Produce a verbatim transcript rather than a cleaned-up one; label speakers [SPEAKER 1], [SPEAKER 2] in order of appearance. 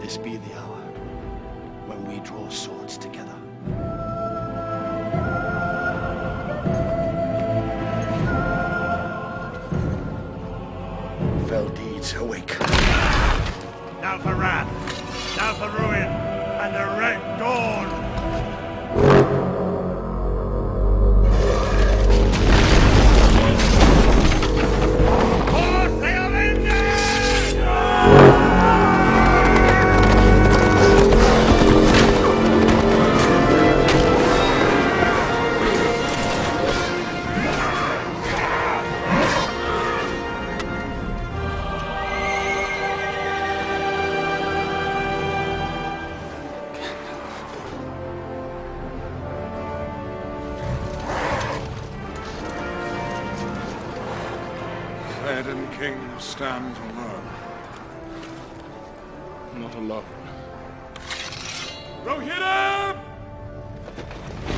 [SPEAKER 1] this be the hour when we draw swords together. Fell deeds awake.
[SPEAKER 2] Now for wrath, now for ruin, and a red dawn!
[SPEAKER 3] Theoden King stands alone.
[SPEAKER 4] Not alone.
[SPEAKER 3] Rohirrim!